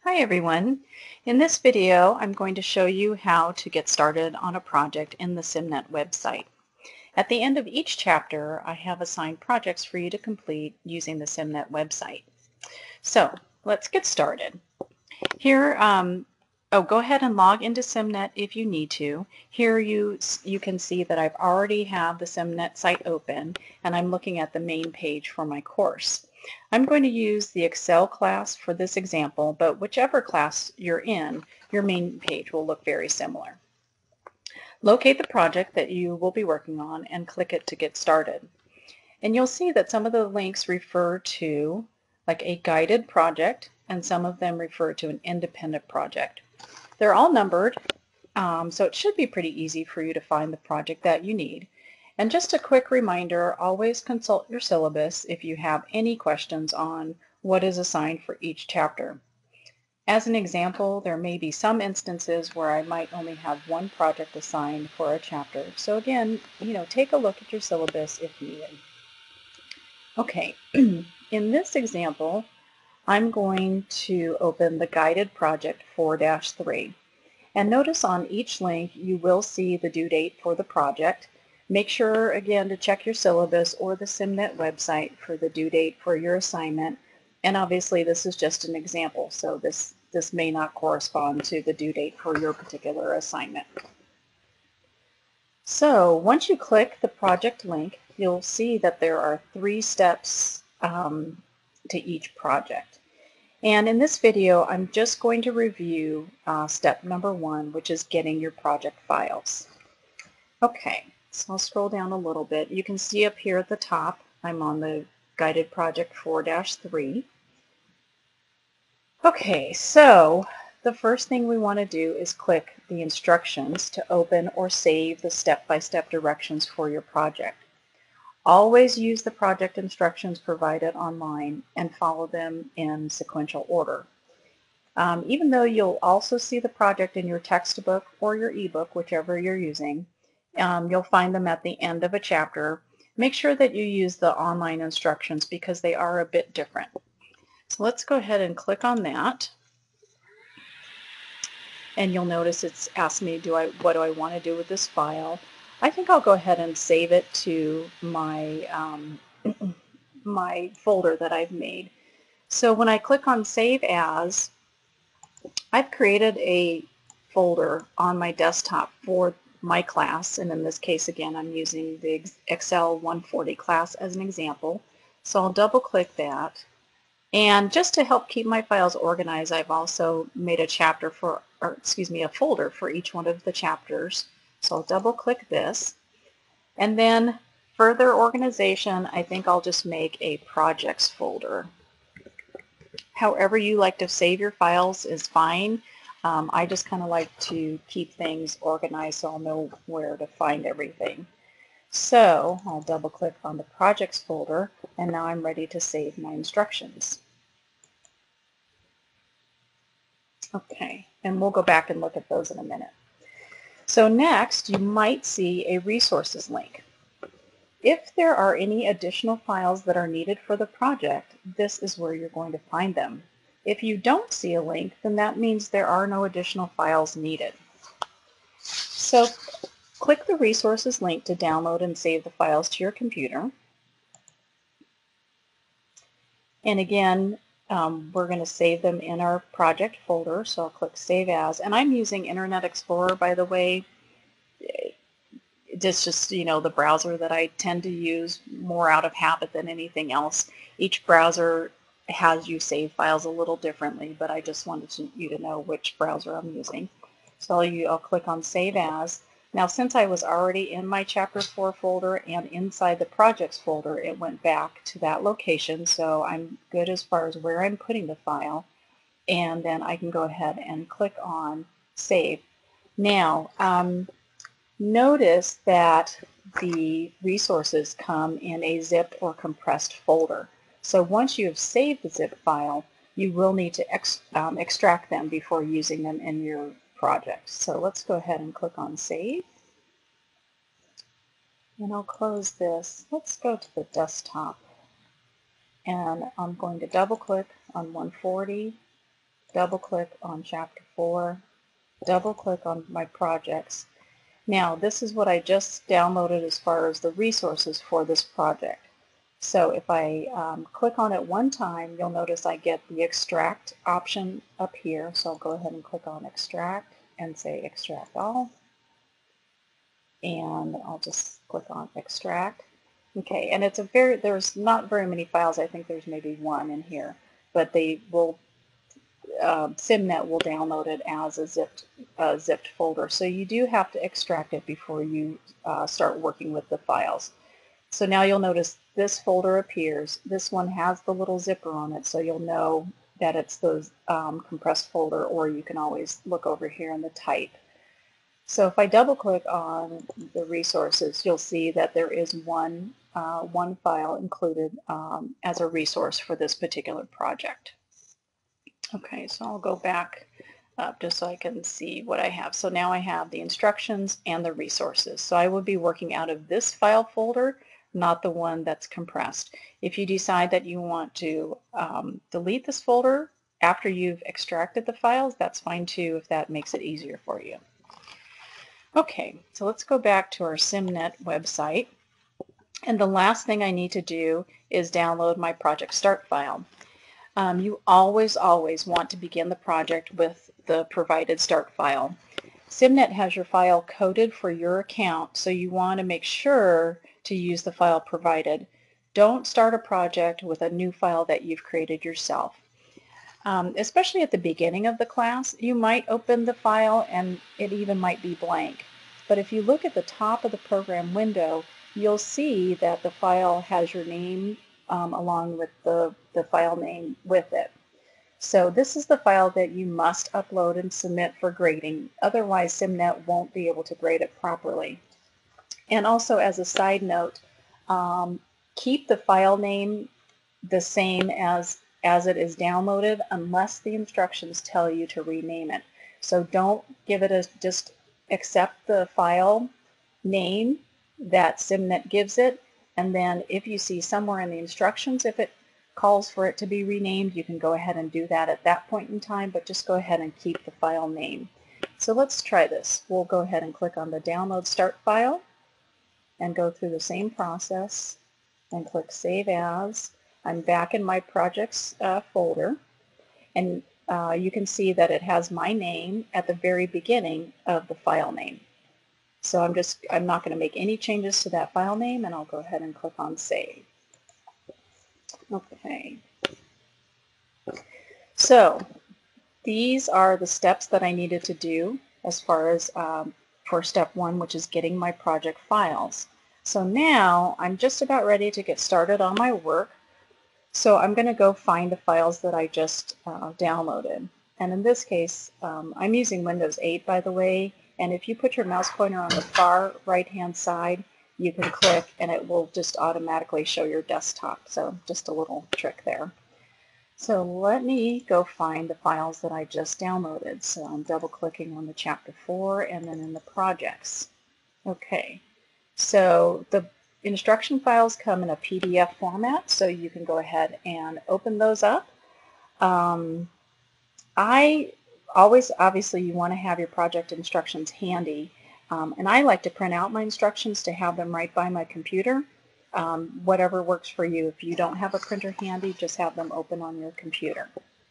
Hi everyone. In this video, I'm going to show you how to get started on a project in the SIMnet website. At the end of each chapter, I have assigned projects for you to complete using the SIMnet website. So let's get started. Here, go ahead and log into SIMnet if you need to. Here you can see that I've already have the SIMnet site open and I'm looking at the main page for my course. I'm going to use the Excel class for this example, but whichever class you're in, your main page will look very similar. Locate the project that you will be working on and click it to get started. And you'll see that some of the links refer to like a guided project and some of them refer to an independent project. They're all numbered, so it should be pretty easy for you to find the project that you need. And just a quick reminder, always consult your syllabus if you have any questions on what is assigned for each chapter. As an example, there may be some instances where I might only have one project assigned for a chapter. So again, take a look at your syllabus if needed. Okay, in this example, I'm going to open the guided project 4-3. And notice on each link you will see the due date for the project. Make sure again to check your syllabus or the SIMnet website for the due date for your assignment. And obviously this is just an example, so this may not correspond to the due date for your particular assignment. So once you click the project link, you'll see that there are 3 steps to each project. And in this video, I'm just going to review step number 1, which is getting your project files. Okay, so I'll scroll down a little bit. You can see up here at the top, I'm on the guided project 4-3. Okay, so the first thing we want to do is click the instructions to open or save the step-by-step directions for your project. Always use the project instructions provided online and follow them in sequential order. Even though you'll also see the project in your textbook or your ebook, whichever you're using, you'll find them at the end of a chapter. Make sure that you use the online instructions because they are a bit different. So let's go ahead and click on that. And you'll notice it's asked me, what do I want to do with this file? I think I'll go ahead and save it to my, my folder that I've made. So when I click on Save As, I've created a folder on my desktop for my class, and in this case again I'm using the Excel 140 class as an example. So I'll double click that, and just to help keep my files organized, I've also made a folder for each one of the chapters. So I'll double click this, and then further organization, I think I'll just make a projects folder. However you like to save your files is fine. I just kind of like to keep things organized so I'll know where to find everything. So I'll double click on the projects folder, and now I'm ready to save my instructions. Okay, and we'll go back and look at those in a minute. So next you might see a resources link. If there are any additional files that are needed for the project, this is where you're going to find them. If you don't see a link, then that means there are no additional files needed. So click the resources link to download and save the files to your computer. And again, we're going to save them in our project folder, so I'll click Save As. And I'm using Internet Explorer, by the way. It's just, the browser that I tend to use more out of habit than anything else. Each browser has you save files a little differently, but I just wanted you to know which browser I'm using. So I'll click on Save As. Now, since I was already in my Chapter 4 folder and inside the Projects folder, it went back to that location, so I'm good as far as where I'm putting the file. And then I can go ahead and click on Save. Now, notice that the resources come in a zipped or compressed folder. So once you have saved the zip file, you will need to extract them before using them in your project. So let's go ahead and click on Save. And I'll close this. Let's go to the desktop. And I'm going to double click on 140 double click on Chapter 4, double click on my projects. Now this is what I just downloaded as far as the resources for this project. So if I click on it one time, you'll notice I get the extract option up here. So I'll go ahead and click on extract and say extract all. And I'll just click on extract. Okay, and there's not very many files. I think there's maybe one in here, but they will, SIMnet will download it as a zipped folder. So you do have to extract it before you start working with the files. So now you'll notice this folder appears. This one has the little zipper on it, so you'll know that it's the compressed folder, or you can always look over here in the type. So if I double click on the resources, you'll see that there is one file included as a resource for this particular project. Okay, so I'll go back up just so I can see what I have. So now I have the instructions and the resources. So I will be working out of this file folder, not the one that's compressed. If you decide that you want to delete this folder after you've extracted the files, that's fine too, if that makes it easier for you. Okay, so let's go back to our SIMnet website. And the last thing I need to do is download my project start file. You always want to begin the project with the provided start file. SIMnet has your file coded for your account, so you want to make sure to use the file provided. Don't start a project with a new file that you've created yourself. Especially at the beginning of the class, you might open the file and it even might be blank. But if you look at the top of the program window, you'll see that the file has your name along with the file name with it. So this is the file that you must upload and submit for grading. Otherwise, SIMnet won't be able to grade it properly. And also, as a side note, keep the file name the same as it is downloaded unless the instructions tell you to rename it. So don't give it just accept the file name that SIMnet gives it, and then if you see somewhere in the instructions if it calls for it to be renamed, you can go ahead and do that at that point in time, but just go ahead and keep the file name. So let's try this. We'll go ahead and click on the download start file and go through the same process and click Save As. I'm back in my projects folder, and you can see that it has my name at the very beginning of the file name. So I'm not going to make any changes to that file name, and I'll go ahead and click on Save. Okay. So these are the steps that I needed to do as far as for step 1, which is getting my project files. So now I'm just about ready to get started on my work. So I'm going to go find the files that I just downloaded. And in this case, I'm using Windows 8, by the way. And if you put your mouse pointer on the far right-hand side, you can click and it will just automatically show your desktop. So just a little trick there. So let me go find the files that I just downloaded. So I'm double-clicking on the Chapter 4 and then in the projects. Okay, so the instruction files come in a PDF format, so you can go ahead and open those up. Obviously you want to have your project instructions handy, and I like to print out my instructions to have them right by my computer. Whatever works for you. If you don't have a printer handy, just have them open on your computer.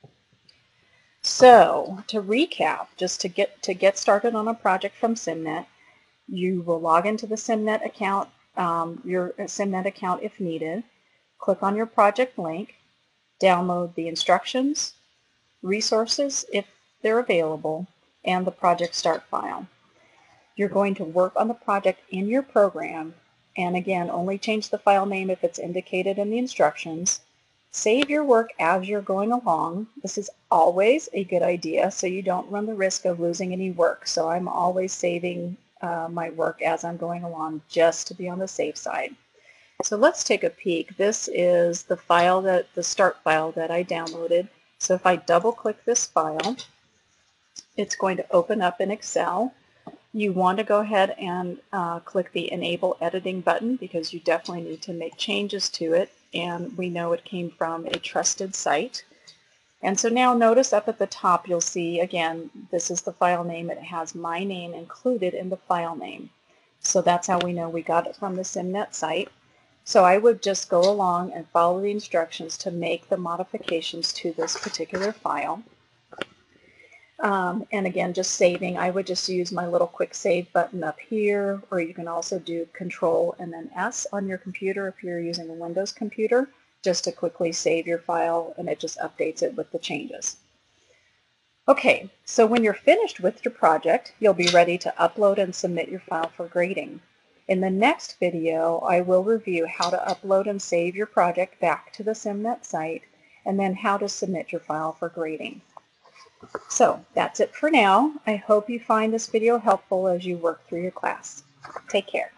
So to recap, just to get started on a project from SIMnet, you will log into the SIMnet account, your SIMnet account if needed, click on your project link, download the instructions, resources if they're available, and the project start file. You're going to work on the project in your program, and again, only change the file name if it's indicated in the instructions. Save your work as you're going along. This is always a good idea so you don't run the risk of losing any work. So I'm always saving my work as I'm going along just to be on the safe side. So let's take a peek. This is the file the start file that I downloaded. So if I double click this file, it's going to open up in Excel. You want to go ahead and click the Enable Editing button because you definitely need to make changes to it, and we know it came from a trusted site. And so now notice up at the top you'll see, again, this is the file name. It has my name included in the file name. So that's how we know we got it from the SIMnet site. So I would just go along and follow the instructions to make the modifications to this particular file. And again, just saving, I would just use my little quick save button up here, or you can also do Control and then S on your computer if you're using a Windows computer, just to quickly save your file, and it just updates it with the changes. Okay, so when you're finished with your project, you'll be ready to upload and submit your file for grading. In the next video, I will review how to upload and save your project back to the SIMnet site, and then how to submit your file for grading. So that's it for now. I hope you find this video helpful as you work through your class. Take care.